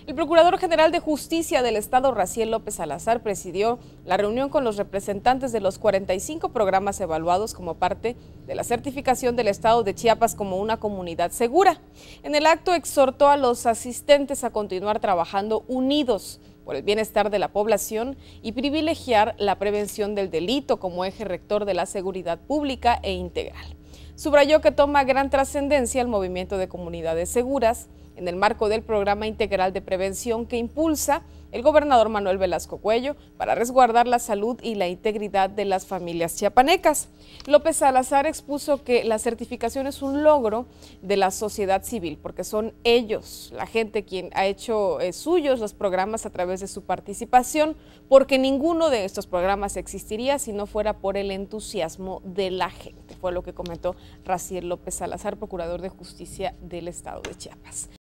El Procurador General de Justicia del Estado, Raziel López Salazar, presidió la reunión con los representantes de los 45 programas evaluados como parte de la certificación del Estado de Chiapas como una comunidad segura. En el acto exhortó a los asistentes a continuar trabajando unidos por el bienestar de la población y privilegiar la prevención del delito como eje rector de la seguridad pública e integral. Subrayó que toma gran trascendencia el movimiento de comunidades seguras en el marco del programa integral de prevención que impulsa el gobernador Manuel Velasco Cuello para resguardar la salud y la integridad de las familias chiapanecas. López Salazar expuso que la certificación es un logro de la sociedad civil porque son ellos, la gente, quien ha hecho suyos los programas a través de su participación, porque ninguno de estos programas existiría si no fuera por el entusiasmo de la gente. Fue lo que comentó Raziel López Salazar, Procurador de Justicia del Estado de Chiapas.